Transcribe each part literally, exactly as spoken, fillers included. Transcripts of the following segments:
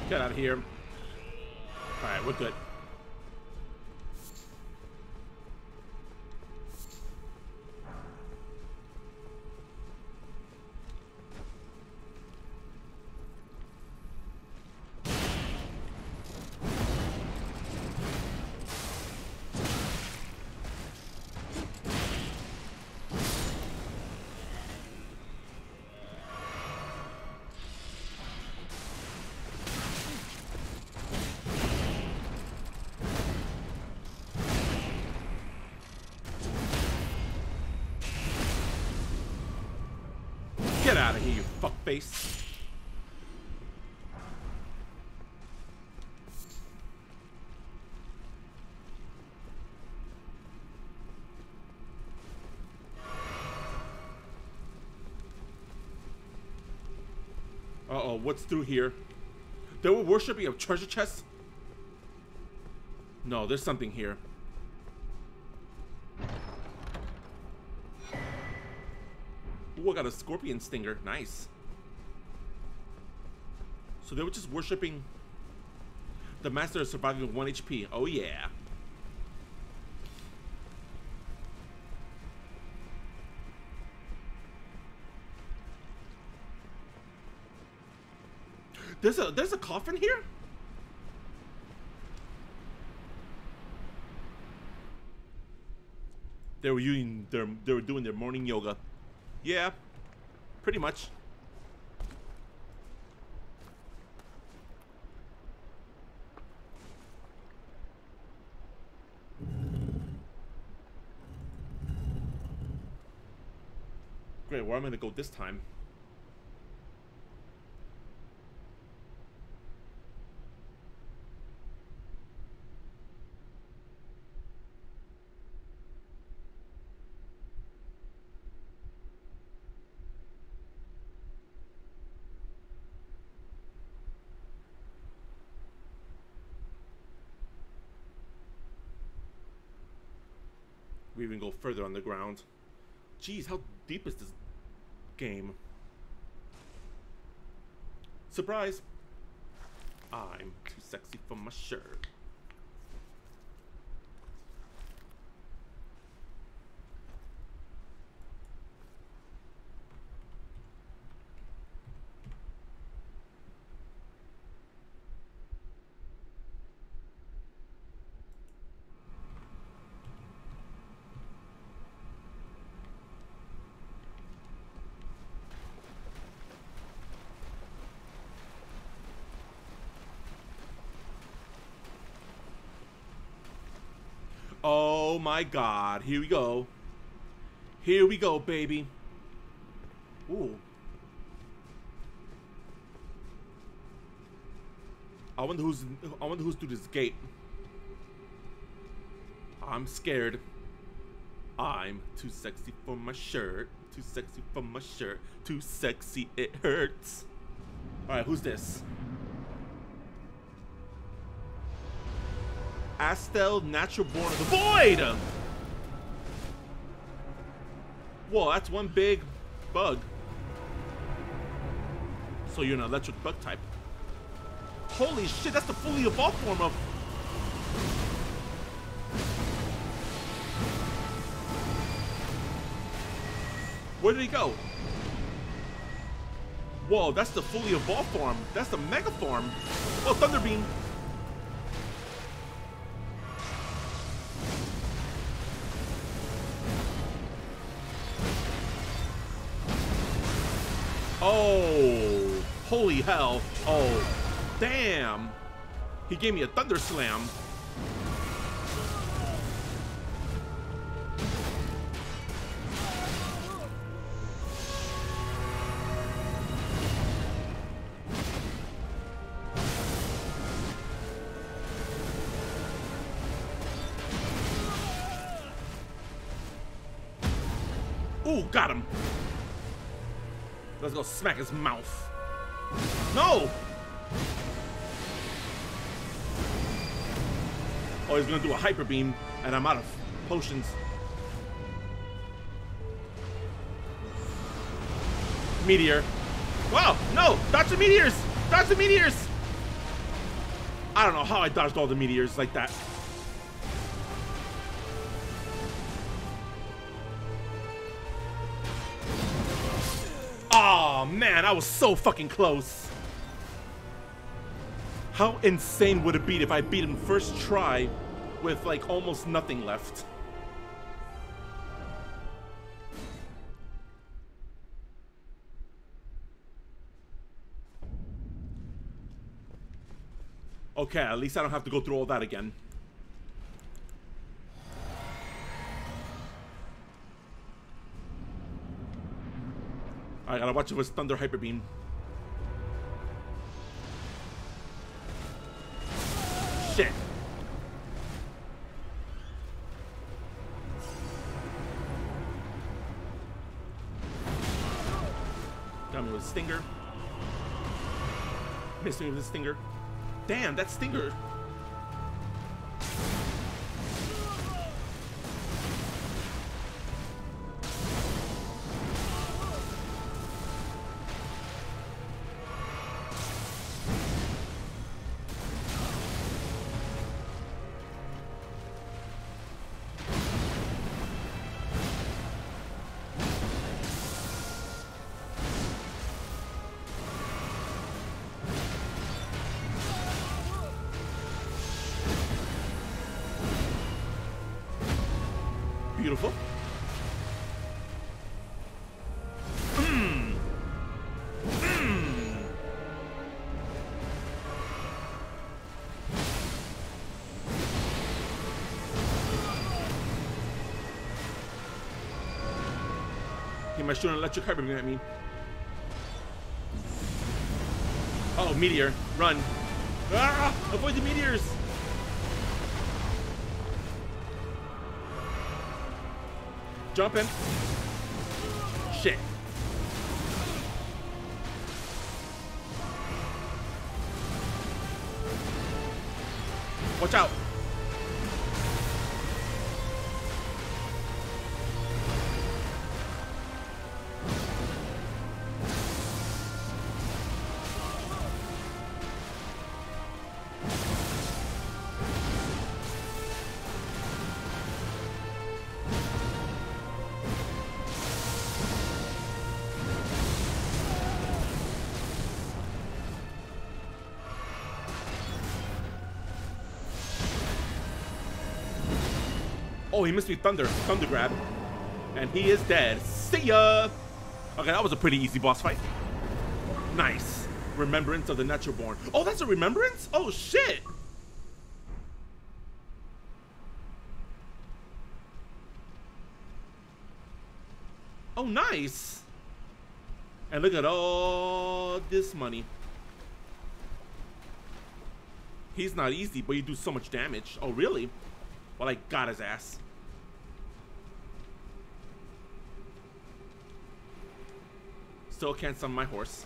Get out of here. Alright, we're good. Get out of here, you fuckface. Uh-oh, what's through here? They were worshipping a treasure chest? No, there's something here. Ooh, I got a scorpion stinger. Nice. So they were just worshipping the master of surviving with one H P. Oh yeah. There's a there's a coffin here? They were using their they were doing their morning yoga. Yeah, pretty much. Great, where am I gonna go this time? We even go further on the ground. Jeez, how deep is this game? Surprise! I'm too sexy for my shirt. Oh my god, here we go. Here we go, baby. Ooh. I wonder who's I wonder who's through this gate. I'm scared. I'm too sexy for my shirt. Too sexy for my shirt. Too sexy, it hurts. Alright, who's this? Astel, natural born of the void! Whoa, that's one big bug. So you're an electric bug type. Holy shit, that's the fully evolved form of... Where did he go? Whoa, that's the fully evolved form. That's the mega form. Oh, Thunder Beam. Oh, holy hell. Oh, damn. He gave me a Thunder Slam. Ooh, got him. Let's go smack his mouth. No! Oh, he's gonna do a hyper beam, and I'm out of potions. Meteor. Wow, no! Dodge the meteors! Dodge the meteors! I don't know how I dodged all the meteors like that. Oh man, I was so fucking close. How insane would it be if I beat him first try with like almost nothing left? Okay, at least I don't have to go through all that again. I gotta watch it with Thunder Hyper Beam. Shit. Got me with a Stinger. Missed me with a Stinger. Damn, that Stinger. Beautiful. Mm. Mm. He might shoot an electric hyper beam at me. Oh, meteor. Run. Ah! Avoid the meteors! Jump in. Shit. Watch out. Oh, he missed me Thunder. Thunder grab. And he is dead. See ya! Okay, that was a pretty easy boss fight. Nice. Remembrance of the Natural Born. Oh, that's a remembrance? Oh, shit! Oh, nice. And look at all this money. He's not easy, but you do so much damage. Oh, really? Well, I got his ass. Still can't summon my horse.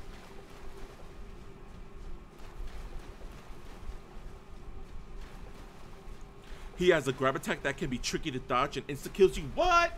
He has a grab attack that can be tricky to dodge and insta kills you. What?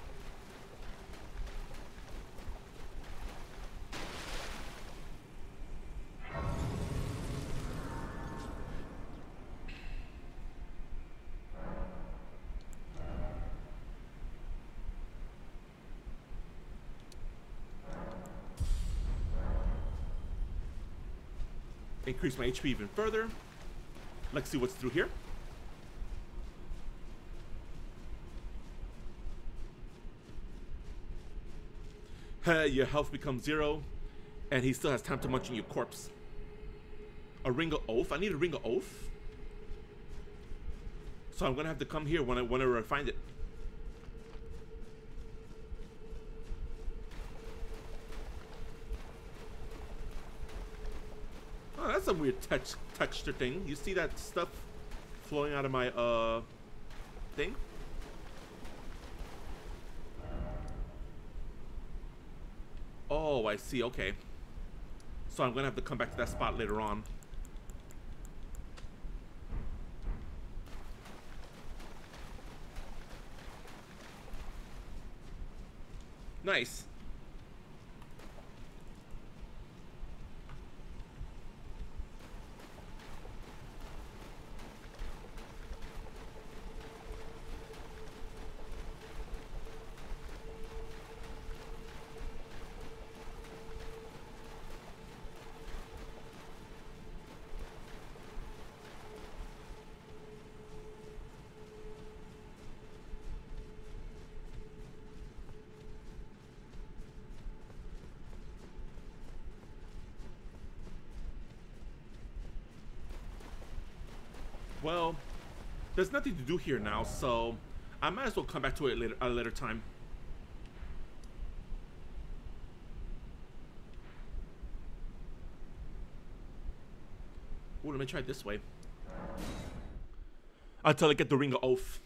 Increase my H P even further. Let's see what's through here. Your health becomes zero, and he still has time to munch on your corpse. A ring of oath. I need a ring of oath. So I'm gonna have to come here when I whenever I find it. Oh, that's a weird tex texture thing. You see that stuff flowing out of my uh thing? Oh, I see. Okay. So I'm gonna have to come back to that spot later on. Nice. Well, there's nothing to do here now, so I might as well come back to it later, at a later time. Ooh, let me try it this way. Until I get the Ring of Oath.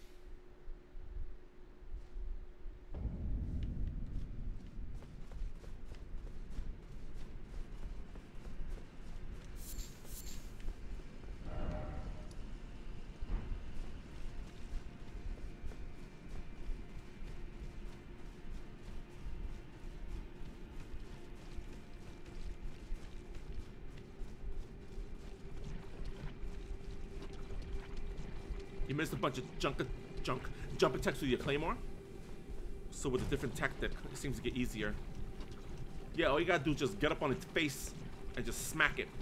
You missed a bunch of junk, junk, jump attacks with your claymore. So with a different tactic, it seems to get easier. Yeah, all you gotta do is just get up on its face and just smack it.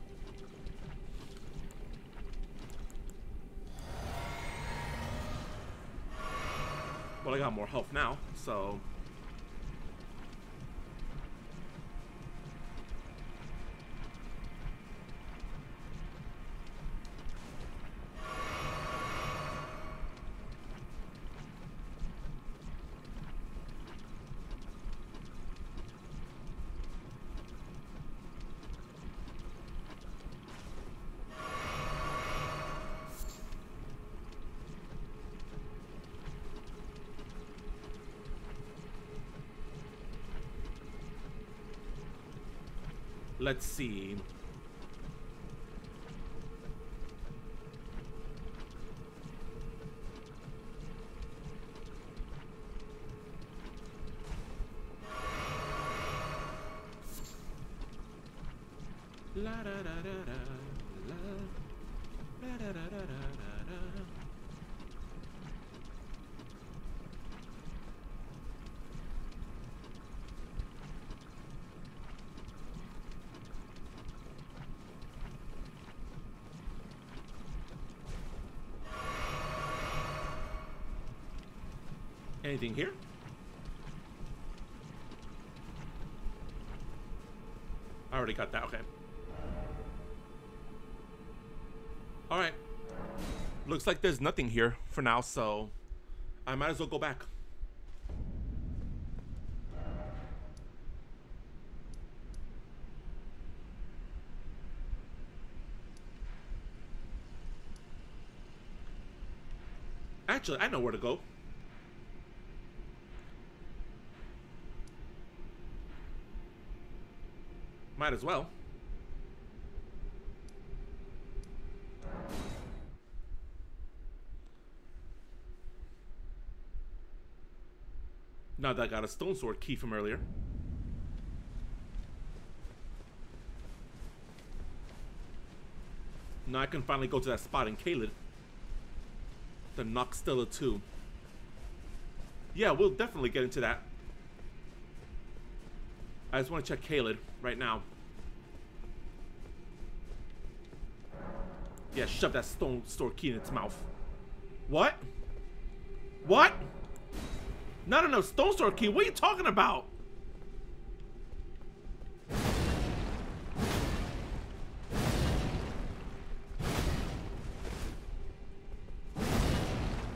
Well, I got more health now, so. Let's see. La da da da da la la da da da da da. Anything here? I already got that, okay. Alright. Looks like there's nothing here for now, so I might as well go back. Actually, I know where to go. Might as well. Now that I got a stone sword key from earlier. Now I can finally go to that spot in Caelid. The Noxtella two. Yeah, we'll definitely get into that. I just want to check Caelid right now. Yeah, shove that stone sword key in its mouth. What? What? No, no, no, stone sword key. What are you talking about?